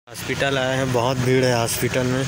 Hospital आए हैं, बहुत भीड़ है हॉस्पिटल में।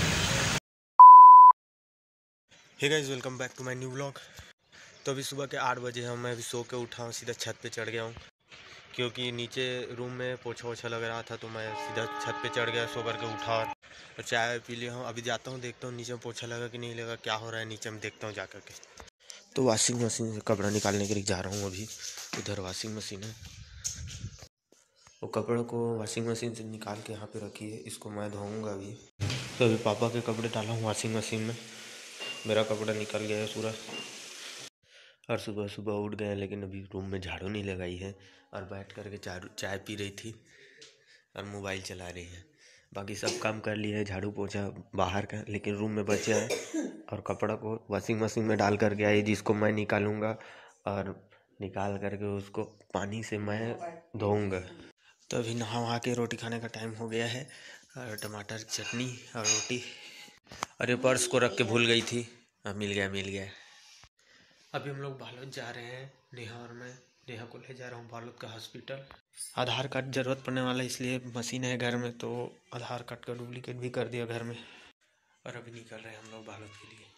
Hey guys, welcome back to my new vlog. तो अभी सुबह के 8 बजे हम मैं अभी सो के उठा हूँ, सीधा छत पे चढ़ गया हूँ क्योंकि नीचे रूम में पोछा वोछा लग रहा था, तो मैं सीधा छत पे चढ़ गया, सो करके उठा और चाय पी लिया हूँ। अभी जाता हूँ, देखता हूँ नीचे पोछा लगा कि नहीं लगा, क्या हो रहा है नीचे में, देखता हूँ जा करके। तो वॉशिंग मशीन से कपड़ा निकालने के लिए जा रहा हूँ। अभी उधर वॉशिंग मशीन है, वो कपड़ों को वॉशिंग मशीन से निकाल के यहाँ पे रखी है, इसको मैं धोऊंगा अभी। तो अभी पापा के कपड़े डाला हूँ वॉशिंग मशीन में, मेरा कपड़ा निकल गया है पूरा। और सुबह सुबह उठ गए, लेकिन अभी रूम में झाड़ू नहीं लगाई है और बैठ करके चाय पी रही थी और मोबाइल चला रही है। बाकी सब काम कर लिया है, झाड़ू पोछा बाहर का, लेकिन रूम में बचा है। और कपड़ा को वॉशिंग मशीन में डाल करके आई, जिसको मैं निकालूंगा और निकाल करके उसको पानी से मैं धोऊंगा। तो अभी नहा वहा के रोटी खाने का टाइम हो गया है, और टमाटर चटनी और रोटी। और ये पर्स को रख के भूल गई थी, अब मिल गया। अभी हम लोग बालोद जा रहे हैं, नेहा और मैं। नेहा को ले जा रहा हूँ बालोद का हॉस्पिटल। आधार कार्ड ज़रूरत पड़ने वाला है, इसलिए मशीन है घर में, तो आधार कार्ड का डुप्लीकेट भी कर दिया घर में। और अभी निकल रहे हैं हम लोग बालोद के लिए।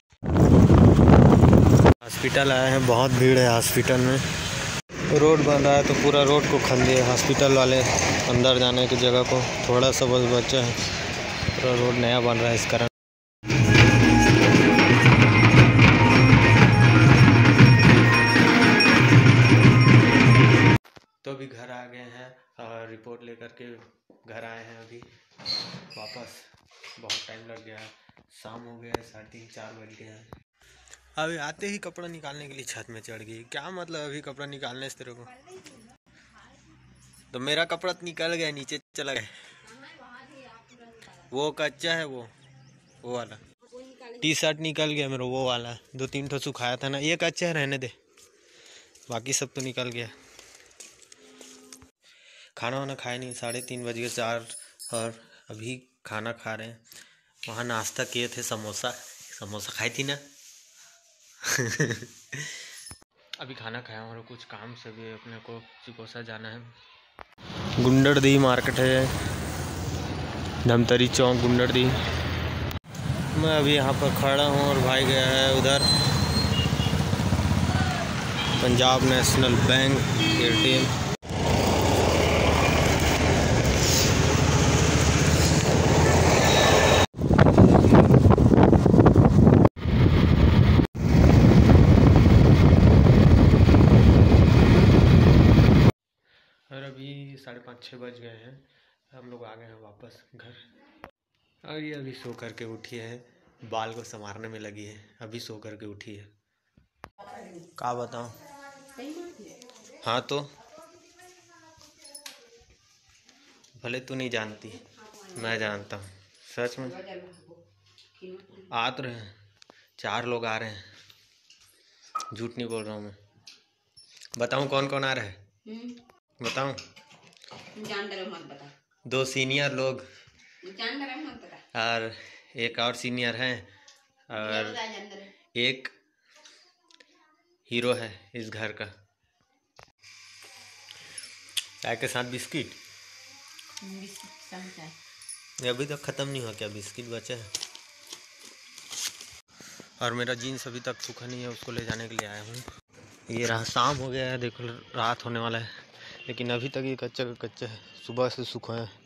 हॉस्पिटल आए हैं, बहुत भीड़ है हॉस्पिटल में। रोड बन रहा है तो पूरा रोड को खन दिए हॉस्पिटल वाले, अंदर जाने की जगह को थोड़ा सा बस बचा है। पूरा रोड नया बन रहा है इस कारण। तो अभी घर आ गए हैं और रिपोर्ट लेकर के घर आए हैं अभी वापस। बहुत टाइम लग गया, शाम हो गया है, 3:30-4 बज गया है। अभी आते ही कपड़ा निकालने के लिए छत में चढ़ गई। क्या मतलब अभी कपड़ा निकालने से तेरे को? तो मेरा कपड़ा तो निकल गया, नीचे चला गया। वो कच्चा है, वो वाला टी शर्ट निकल गया मेरा, वो वाला 2-3 ठो सुखाया था ना, ये कच्चा है, रहने दे, बाकी सब तो निकल गया। खाना वाना खाए नहीं, 3:30 बज गए 4, और अभी खाना खा रहे हैं। वहाँ नाश्ता किए थे, समोसा खाई थी ना। अभी खाना खाया और कुछ काम से भी अपने को चिकोसा जाना है। गुंडरदी मार्केट है, धमतरी चौक गुंडरदी। मैं अभी यहाँ पर खड़ा हूँ और भाई गया है उधर पंजाब नेशनल बैंक ATM। और अभी 5:30-6 बज गए हैं, हम लोग आ गए हैं वापस घर। और ये अभी सो करके उठी है, बाल को संवारने में लगी है, अभी सो करके उठी है। क्या बताऊँ? हाँ, तो भले तू नहीं जानती, मैं जानता हूँ, सच में। आ तो रहे हैं, 4 लोग आ रहे हैं, झूठ नहीं बोल रहा हूँ मैं। बताऊँ कौन कौन आ रहा है? बताऊँ? 2 सीनियर लोग और एक और सीनियर हैं, और एक हीरो है इस घर का। चाय के साथ बिस्किट अभी तक ख़त्म नहीं हुआ क्या? बिस्किट बचा है। और मेरा जीन्स अभी तक सूखा नहीं है, उसको ले जाने के लिए आया हूँ। ये रहा, शाम हो गया है, देखो रात होने वाला है, लेकिन अभी तक ये कच्चा है, सुबह से सूखा है।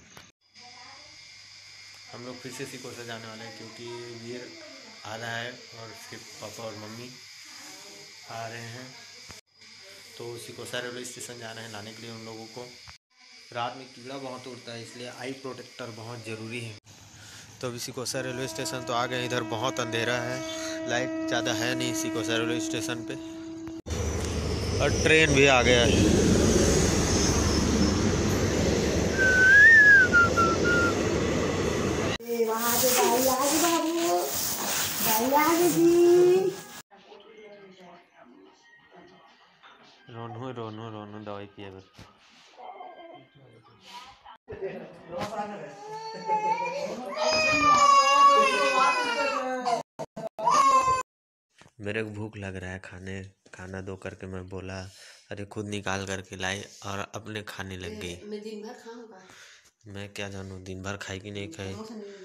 हम लोग फिर से सिकोसा जाने वाले हैं, क्योंकि वीर आ रहा है और उसके पापा और मम्मी आ रहे हैं, तो सिकोसा रेलवे स्टेशन जा रहे हैं लाने के लिए उन लोगों को। रात में कीड़ा बहुत उड़ता है, इसलिए आई प्रोटेक्टर बहुत ज़रूरी है। तो अभी सिकोसा रेलवे स्टेशन तो आ गए, इधर बहुत अंधेरा है, लाइट ज़्यादा है नहीं सिकोसा रेलवे स्टेशन पे, और ट्रेन भी आ गया है। रोनू दवाई पिए। मेरे को भूख लग रहा है, खाना दो करके मैं बोला, अरे खुद निकाल करके लाई और अपने खाने लग गई। मैं दिन भर खाऊंगा। मैं क्या जानूँ दिन भर खाई कि नहीं खाई।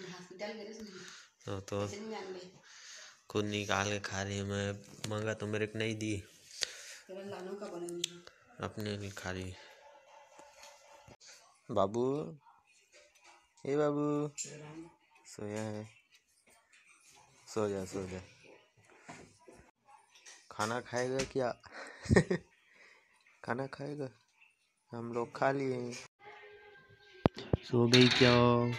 तो खुद निकाल के खा रही है। मैं मांगा तो मेरे को नहीं दी, अपने लिए खा रही। बाबू, ए बाबू, सोया है? सो जा सो जा। खाना खाएगा क्या? खाना खाएगा? हम लोग खा लिए। सो गई क्या?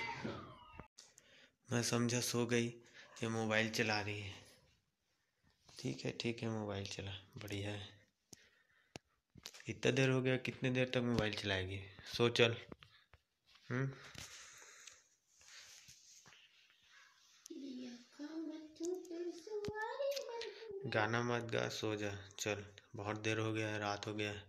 मैं समझा सो गई, ये मोबाइल चला रही है। ठीक है मोबाइल चला, बढ़िया है। इतना देर हो गया, कितने देर तक मोबाइल चलाएगी? सो चल। गाना मत गा, सो जा चल। बहुत देर हो गया है, रात हो गया है।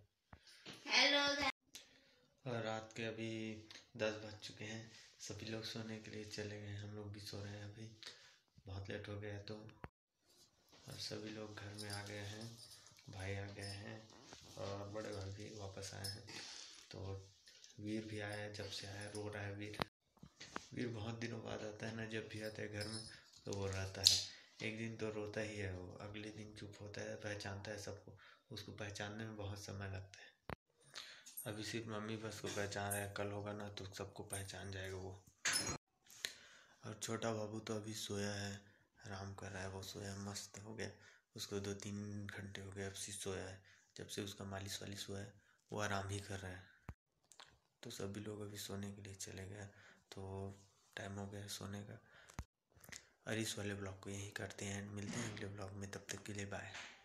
और रात के अभी 10 बज चुके हैं। सभी लोग सोने के लिए चले गए, हम लोग भी सो रहे हैं अभी। बहुत लेट हो गया है तो। और सभी लोग घर में आ गए हैं, भाई आ गए हैं और बड़े भाई भी वापस आए हैं। तो वीर भी आया है, जब से आया रो रहा है वीर बहुत दिनों बाद आता है ना, जब भी आता है घर में तो वो रहता है। एक दिन तो रोता ही है वो, अगले दिन चुप होता है, पहचानता है सबको। उसको पहचानने में बहुत समय लगता है। अभी सिर्फ मम्मी बस को पहचान रहा है, कल होगा ना तो सबको पहचान जाएगा वो। और छोटा बाबू तो अभी सोया है, आराम कर रहा है। वो सोया मस्त हो गया, उसको 2-3 घंटे हो गए अब से सोया है। जब से उसका मालिश वालिश हुआ है वो आराम ही कर रहा है। तो सभी लोग अभी सोने के लिए चले गए, तो टाइम हो गया सोने का। और इस वाले ब्लॉग को यहीं करते हैं, मिलते हैं अगले ब्लॉग में। तब तक के लिए बाय।